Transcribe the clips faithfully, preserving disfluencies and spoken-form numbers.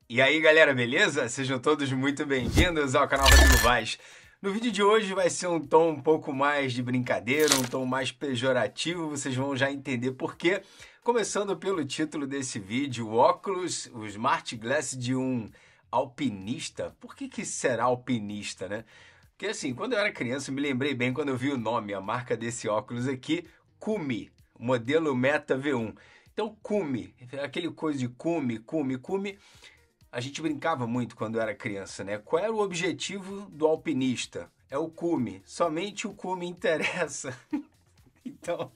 E aí galera, beleza? Sejam todos muito bem-vindos ao canal Rodrigo Vaz. No vídeo de hoje vai ser um tom um pouco mais de brincadeira, um tom mais pejorativo, vocês vão já entender por quê. Começando pelo título desse vídeo, o óculos, o Smart Glass de um alpinista. Por que que será alpinista, né? Porque assim, quando eu era criança, eu me lembrei bem quando eu vi o nome, a marca desse óculos aqui, Kumi, modelo Meta V um. Então, Kumi, aquele coisa de Kumi, Kumi, Kumi... A gente brincava muito quando era criança, né? Qual era o objetivo do alpinista? É o cume. Somente o cume interessa. Então,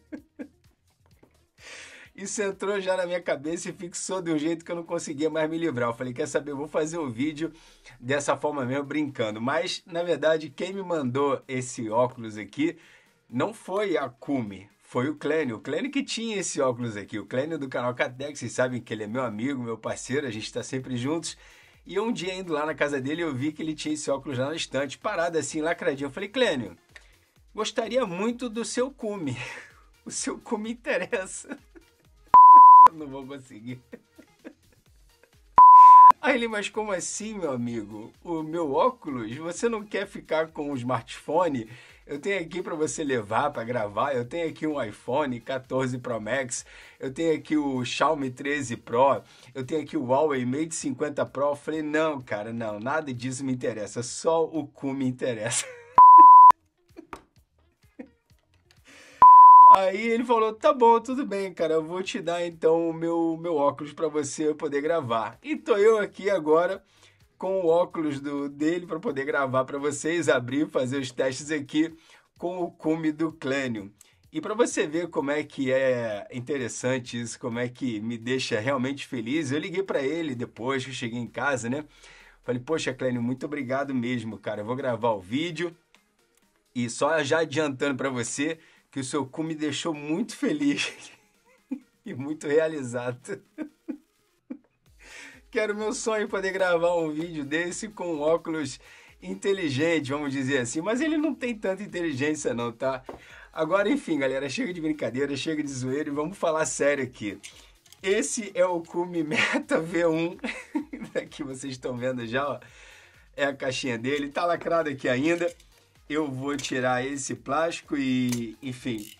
isso entrou já na minha cabeça e fixou de um jeito que eu não conseguia mais me livrar. Eu falei, quer saber, eu vou fazer o vídeo dessa forma mesmo, brincando. Mas, na verdade, quem me mandou esse óculos aqui não foi a Kumi. Foi o Clênio, o Clênio que tinha esse óculos aqui, o Clênio do canal Catec, vocês sabem que ele é meu amigo, meu parceiro, a gente está sempre juntos. E um dia indo lá na casa dele, eu vi que ele tinha esse óculos lá na estante, parado assim, lacradinho. Eu falei, Clênio, gostaria muito do seu cume, o seu cume interessa. Eu não vou conseguir. Aí ele, mas como assim, meu amigo? O meu óculos, você não quer ficar com o smartphone? Eu tenho aqui para você levar para gravar, eu tenho aqui um iPhone quatorze Pro Max, eu tenho aqui o Xiaomi treze Pro, eu tenho aqui o Huawei Mate cinquenta Pro. Eu falei, não, cara, não, nada disso me interessa, só o cu me interessa. Aí ele falou, tá bom, tudo bem, cara, eu vou te dar então o meu, meu óculos para você poder gravar. E tô eu aqui agora com o óculos do, dele para poder gravar para vocês, abrir e fazer os testes aqui com o cume do Clênio. E para você ver como é que é interessante isso, como é que me deixa realmente feliz, eu liguei para ele depois que eu cheguei em casa, né? Falei, poxa, Clênio, muito obrigado mesmo, cara, eu vou gravar o vídeo e só já adiantando para você que o seu cu me deixou muito feliz e muito realizado. Que era o meu sonho poder gravar um vídeo desse com um óculos inteligente, vamos dizer assim. Mas ele não tem tanta inteligência não, tá? Agora, enfim, galera, chega de brincadeira, chega de zoeira e vamos falar sério aqui. Esse é o Kumi Meta V um. Aqui vocês estão vendo já, ó. É a caixinha dele, tá lacrado aqui ainda. Eu vou tirar esse plástico e, enfim,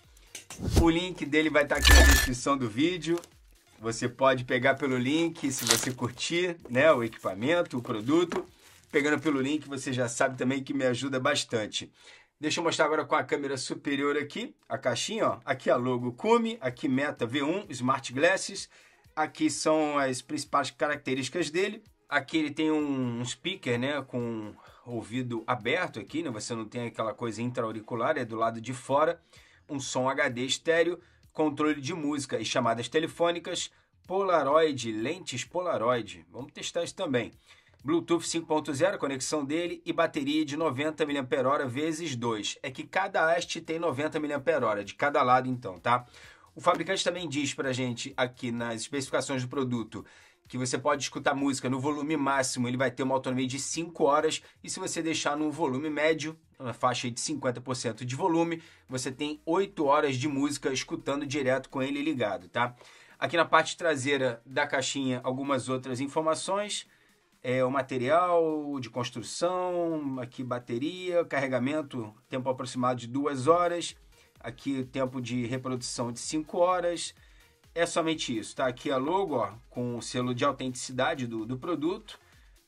o link dele vai estar aqui na descrição do vídeo. Você pode pegar pelo link, se você curtir, né, o equipamento, o produto. Pegando pelo link, você já sabe também que me ajuda bastante. Deixa eu mostrar agora com a câmera superior aqui, a caixinha, ó. Aqui a logo Kumi, aqui Meta V um, Smart Glasses. Aqui são as principais características dele. Aqui ele tem um speaker, né, com ouvido aberto aqui, né, você não tem aquela coisa intra-auricular, é do lado de fora. Um som H D estéreo, controle de música e chamadas telefônicas, Polaroid, lentes Polaroid. Vamos testar isso também. Bluetooth cinco ponto zero, a conexão dele, e bateria de noventa miliampères-hora vezes dois. É que cada haste tem noventa miliampères-hora, de cada lado então, tá? O fabricante também diz pra gente aqui nas especificações do produto que você pode escutar música no volume máximo, ele vai ter uma autonomia de cinco horas, e se você deixar no volume médio, na faixa de cinquenta por cento de volume, você tem oito horas de música escutando direto com ele ligado, tá? Aqui na parte traseira da caixinha, algumas outras informações, é, o material de construção, aqui bateria, carregamento, tempo aproximado de duas horas, aqui o tempo de reprodução de cinco horas. É somente isso, tá? Aqui a logo, ó, com o selo de autenticidade do, do produto.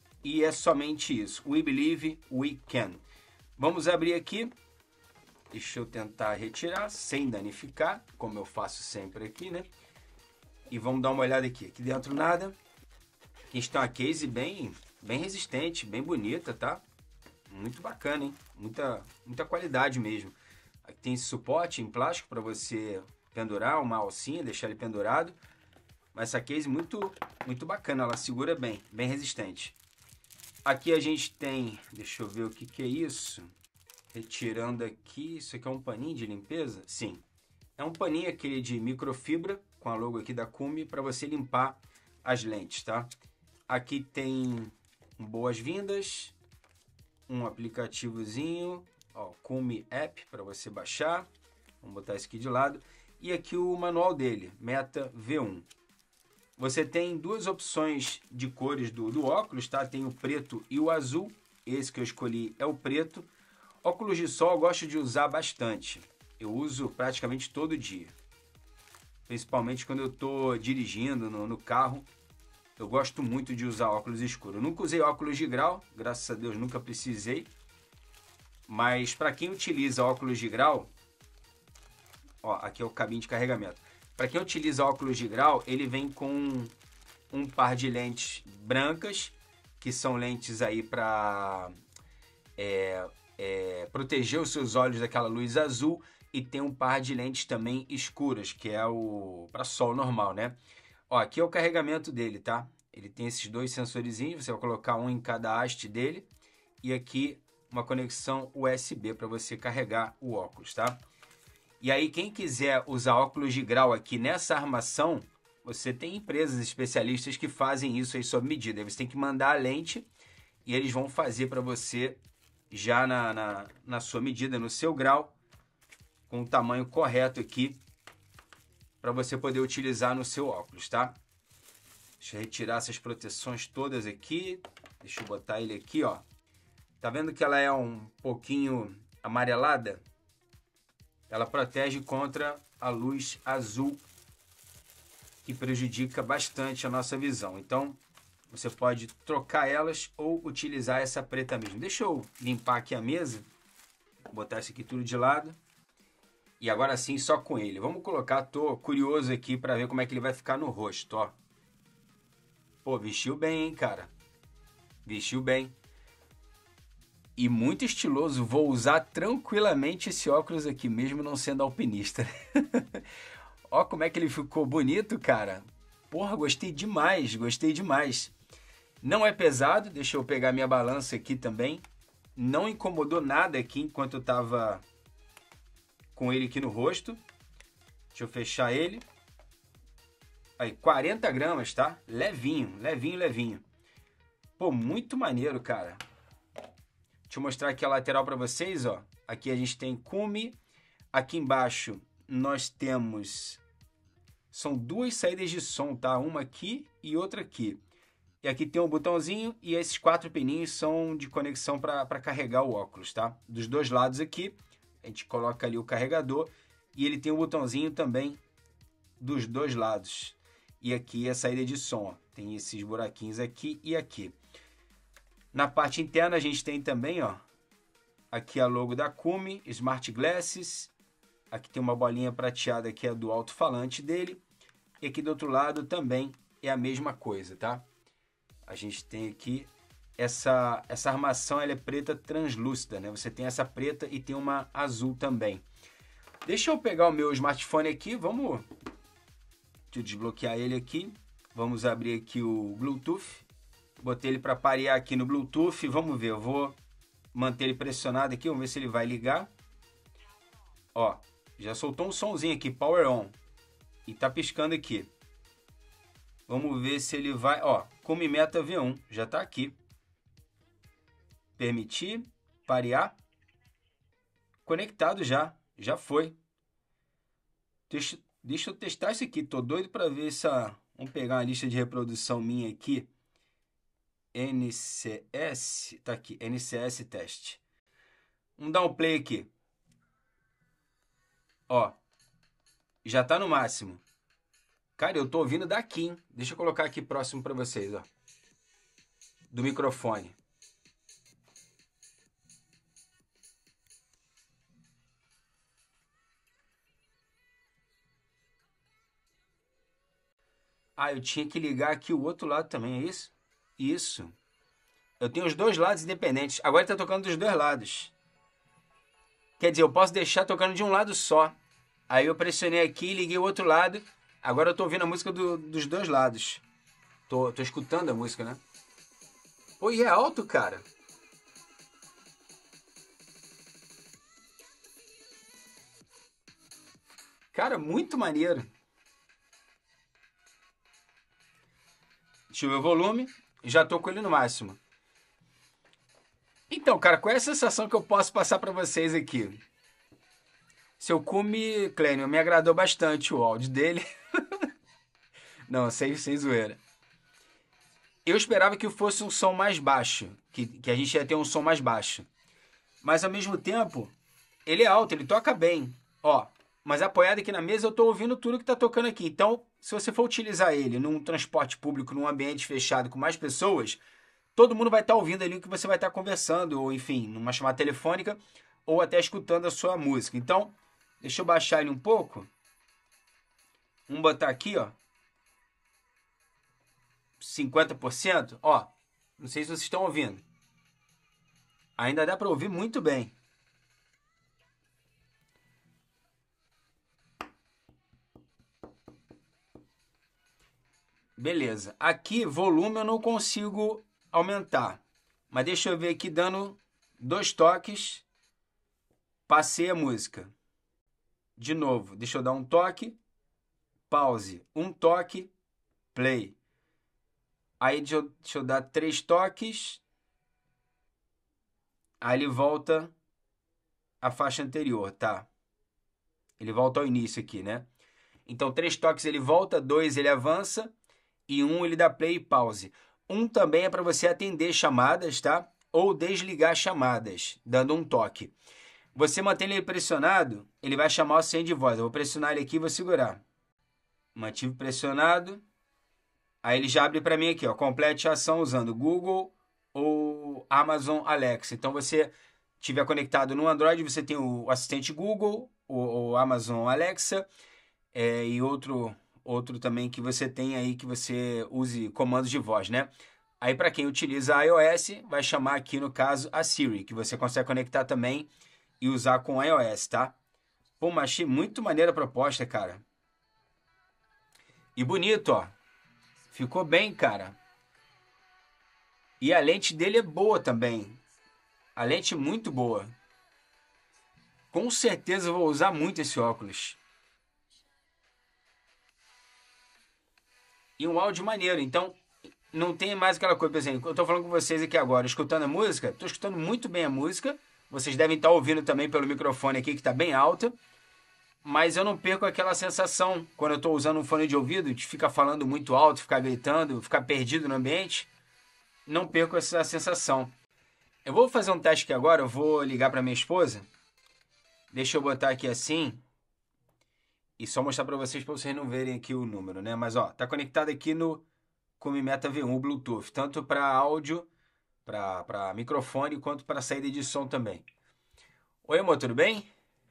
E é somente isso. We believe we can. Vamos abrir aqui. Deixa eu tentar retirar sem danificar, como eu faço sempre aqui, né? E vamos dar uma olhada aqui. Aqui dentro nada. Aqui está uma case bem, bem resistente, bem bonita, tá? Muito bacana, hein? Muita, muita qualidade mesmo. Aqui tem esse suporte em plástico para você pendurar uma alcinha, deixar ele pendurado. Mas essa case muito, muito bacana, ela segura bem, bem resistente. Aqui a gente tem, deixa eu ver o que que é isso. Retirando aqui, isso aqui é um paninho de limpeza? Sim. É um paninho aquele de microfibra, com a logo aqui da Kumi, para você limpar as lentes, tá? Aqui tem boas-vindas, um aplicativozinho, ó, Kumi App para você baixar. Vamos botar isso aqui de lado. E aqui o manual dele, Meta V um. você tem duas opções de cores do, do óculos, tá? Tem o preto e o azul. Esse que eu escolhi é o preto. Óculos de sol eu gosto de usar bastante. Eu uso praticamente todo dia. Principalmente quando eu estou dirigindo no, no carro. Eu gosto muito de usar óculos escuros. Eu nunca usei óculos de grau, graças a Deus nunca precisei. Mas para quem utiliza óculos de grau, ó, aqui é o cabinho de carregamento. Para quem utiliza óculos de grau, ele vem com um par de lentes brancas, que são lentes aí para é, é, proteger os seus olhos daquela luz azul, e tem um par de lentes também escuras, que é o para sol normal, né? Ó, aqui é o carregamento dele, tá? Ele tem esses dois sensorizinhos, você vai colocar um em cada haste dele, e aqui uma conexão U S B para você carregar o óculos, tá? E aí, quem quiser usar óculos de grau aqui nessa armação, você tem empresas especialistas que fazem isso aí sob medida. Aí você tem que mandar a lente e eles vão fazer para você já na, na, na sua medida, no seu grau, com o tamanho correto aqui, para você poder utilizar no seu óculos, tá? Deixa eu retirar essas proteções todas aqui. Deixa eu botar ele aqui, ó. Tá vendo que ela é um pouquinho amarelada? Ela protege contra a luz azul, que prejudica bastante a nossa visão. Então, você pode trocar elas ou utilizar essa preta mesmo. Deixa eu limpar aqui a mesa, botar isso aqui tudo de lado. E agora sim, só com ele. Vamos colocar, tô curioso aqui para ver como é que ele vai ficar no rosto, ó. Pô, vestiu bem, hein, cara? Vestiu bem. E muito estiloso, vou usar tranquilamente esse óculos aqui, mesmo não sendo alpinista. Ó como é que ele ficou bonito, cara. Porra, gostei demais, gostei demais. Não é pesado, deixa eu pegar minha balança aqui também. Não incomodou nada aqui enquanto eu tava com ele aqui no rosto. Deixa eu fechar ele. Aí, quarenta gramas, tá? Levinho, levinho, levinho. Pô, muito maneiro, cara. Deixa eu mostrar aqui a lateral para vocês, ó. Aqui a gente tem cume. Aqui embaixo nós temos... São duas saídas de som, tá? Uma aqui e outra aqui. E aqui tem um botãozinho e esses quatro pininhos são de conexão para carregar o óculos, tá? Dos dois lados aqui, a gente coloca ali o carregador e ele tem um botãozinho também dos dois lados. E aqui é a saída de som, ó. Tem esses buraquinhos aqui e aqui. Na parte interna a gente tem também, ó, aqui a logo da Kume, Smart Glasses. Aqui tem uma bolinha prateada que é do alto-falante dele. E aqui do outro lado também é a mesma coisa, tá? A gente tem aqui essa, essa armação, ela é preta translúcida, né? Você tem essa preta e tem uma azul também. Deixa eu pegar o meu smartphone aqui, vamos... Deixa eu desbloquear ele aqui. Vamos abrir aqui o Bluetooth. Botei ele para parear aqui no Bluetooth. Vamos ver, eu vou manter ele pressionado aqui. Vamos ver se ele vai ligar. Ó, já soltou um somzinho aqui, Power On. E tá piscando aqui. Vamos ver se ele vai... Ó, Kume Meta V um, já tá aqui. Permitir, parear. Conectado já, já foi. Deixa, deixa eu testar isso aqui. Tô doido para ver essa... Vamos pegar uma lista de reprodução minha aqui. N C S, tá aqui, N C S teste. Vamos dar um play aqui. Ó, já tá no máximo. Cara, eu tô ouvindo daqui, hein? Deixa eu colocar aqui próximo para vocês, ó. Do microfone. Ah, eu tinha que ligar aqui o outro lado também, é isso? Isso. Eu tenho os dois lados independentes. Agora está tocando dos dois lados. Quer dizer, eu posso deixar tocando de um lado só. Aí eu pressionei aqui e liguei o outro lado. Agora eu tô ouvindo a música do, dos dois lados. Tô, tô escutando a música, né? Pô, e é alto, cara. Cara, muito maneiro. Deixa eu ver o volume. Já tô com ele no máximo. Então, cara, qual é a sensação que eu posso passar para vocês aqui? Seu Kume Clênio me agradou bastante o áudio dele. Não, sem, sem zoeira. Eu esperava que fosse um som mais baixo, que, que a gente ia ter um som mais baixo. Mas ao mesmo tempo, ele é alto, ele toca bem. Ó, mas apoiado aqui na mesa eu tô ouvindo tudo que tá tocando aqui. Então, se você for utilizar ele num transporte público, num ambiente fechado com mais pessoas, todo mundo vai estar ouvindo ali o que você vai estar conversando, ou enfim, numa chamada telefônica, ou até escutando a sua música. Então, deixa eu baixar ele um pouco. Vamos botar aqui, ó. cinquenta por cento. Ó, não sei se vocês estão ouvindo. Ainda dá para ouvir muito bem. Beleza. Aqui, volume eu não consigo aumentar. Mas deixa eu ver aqui dando dois toques. Passei a música. De novo, deixa eu dar um toque. Pause. Um toque. Play. Aí deixa eu, deixa eu dar três toques. Aí ele volta à faixa anterior, tá? Ele volta ao início aqui, né? Então, três toques ele volta, dois ele avança e um ele dá play e pause. Um também é para você atender chamadas, tá? Ou desligar chamadas, dando um toque. Você mantém ele pressionado, ele vai chamar o senha de voz. Eu vou pressionar ele aqui e vou segurar. Mantive pressionado. Aí ele já abre para mim aqui, ó. Complete a ação usando Google ou Amazon Alexa. Então, você estiver conectado no Android, você tem o assistente Google, o, o Amazon Alexa é, e outro, outro também que você tem aí que você use comandos de voz, né? Aí, para quem utiliza iOS, vai chamar aqui, no caso, a Siri, que você consegue conectar também e usar com iOS, tá? Pô, mas achei muito maneira a proposta, cara. E bonito, ó. Ficou bem, cara. E a lente dele é boa também. A lente é muito boa. Com certeza eu vou usar muito esse óculos. E um áudio maneiro. Então, não tem mais aquela coisa, por exemplo, eu tô falando com vocês aqui agora, escutando a música. Tô escutando muito bem a música. Vocês devem estar ouvindo também pelo microfone aqui, que tá bem alta. Mas eu não perco aquela sensação, quando eu estou usando um fone de ouvido, de ficar falando muito alto, ficar gritando, ficar perdido no ambiente. Não perco essa sensação. Eu vou fazer um teste aqui agora, eu vou ligar para minha esposa. Deixa eu botar aqui assim. E só mostrar para vocês, para vocês não verem aqui o número, né? Mas, ó, tá conectado aqui no Come Meta V um, o Bluetooth. Tanto para áudio, para microfone, quanto para saída de som também. Oi, amor, tudo bem?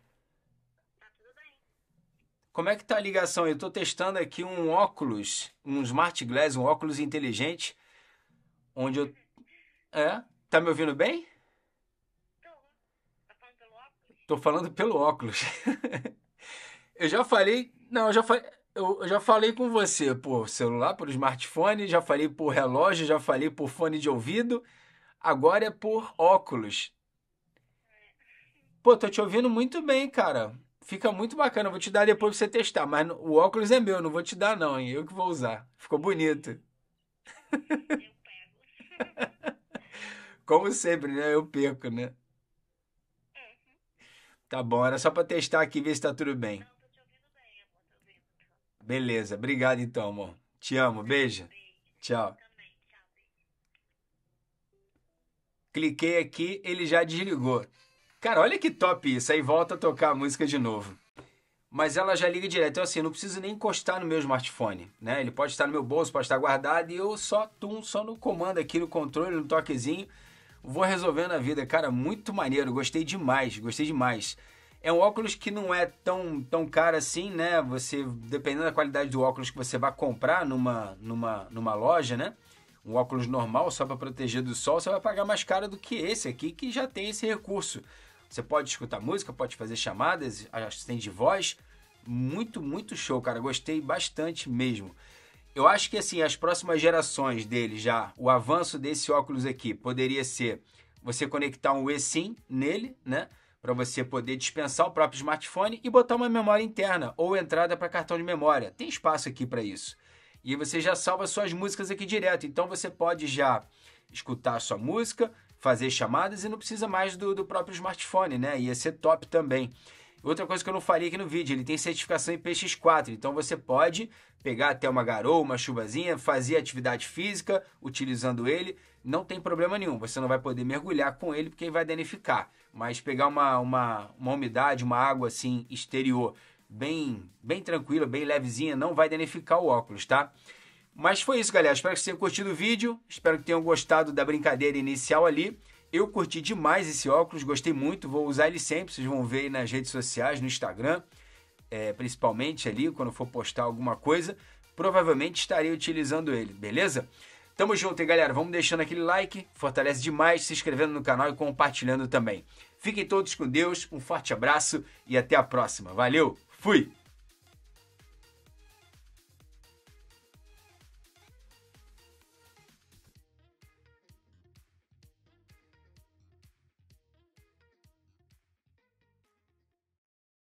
Como é que tá a ligação? Eu tô testando aqui um óculos, um Smart Glass, um óculos inteligente, onde eu... É? Tá me ouvindo bem? Tô falando pelo óculos. Eu já falei... Não, eu já falei... Eu já falei com você por celular, por smartphone, já falei por relógio, já falei por fone de ouvido, agora é por óculos. Pô, tô te ouvindo muito bem, cara. Fica muito bacana, eu vou te dar depois pra você testar, mas o óculos é meu, não vou te dar não, hein? Eu que vou usar. Ficou bonito. Eu pego. Como sempre, né? Eu perco, né? Uhum. Tá bom, era só pra testar aqui e ver se tá tudo bem. Não, tô te ouvindo bem, amor. Tô ouvindo. Beleza, obrigado então, amor. Te amo, beijo. Beijo. Tchau. Também. Tchau, beijo. Cliquei aqui, ele já desligou. Cara, olha que top isso, aí volta a tocar a música de novo. Mas ela já liga direto, então assim, eu não preciso nem encostar no meu smartphone, né? Ele pode estar no meu bolso, pode estar guardado e eu só tum, só no comando aqui, no controle, no toquezinho, vou resolvendo a vida. Cara, muito maneiro, gostei demais, gostei demais. É um óculos que não é tão, tão caro assim, né? Você, dependendo da qualidade do óculos que você vai comprar numa, numa, numa loja, né? Um óculos normal, só para proteger do sol, você vai pagar mais caro do que esse aqui, que já tem esse recurso. Você pode escutar música, pode fazer chamadas, assistente de voz. Muito, muito show, cara. Gostei bastante mesmo. Eu acho que, assim, as próximas gerações dele já, o avanço desse óculos aqui poderia ser você conectar um eSIM nele, né? Para você poder dispensar o próprio smartphone e botar uma memória interna ou entrada para cartão de memória. Tem espaço aqui para isso. E você já salva suas músicas aqui direto. Então você pode já escutar a sua música, fazer chamadas e não precisa mais do, do próprio smartphone, né? Ia ser top também. Outra coisa que eu não falei aqui no vídeo, ele tem certificação I P X quatro, então você pode pegar até uma garoa, uma chuvazinha, fazer atividade física utilizando ele, não tem problema nenhum. Você não vai poder mergulhar com ele porque vai danificar, mas pegar uma, uma, uma umidade, uma água assim exterior, bem, bem tranquila, bem levezinha, não vai danificar o óculos, tá? Mas foi isso, galera. Espero que vocês tenham curtido o vídeo, espero que tenham gostado da brincadeira inicial ali. Eu curti demais esse óculos, gostei muito, vou usar ele sempre, vocês vão ver aí nas redes sociais, no Instagram, é, principalmente ali, quando for postar alguma coisa, provavelmente estarei utilizando ele, beleza? Tamo junto, hein, galera? Vamos deixando aquele like, fortalece demais, se inscrevendo no canal e compartilhando também. Fiquem todos com Deus, um forte abraço e até a próxima. Valeu, fui!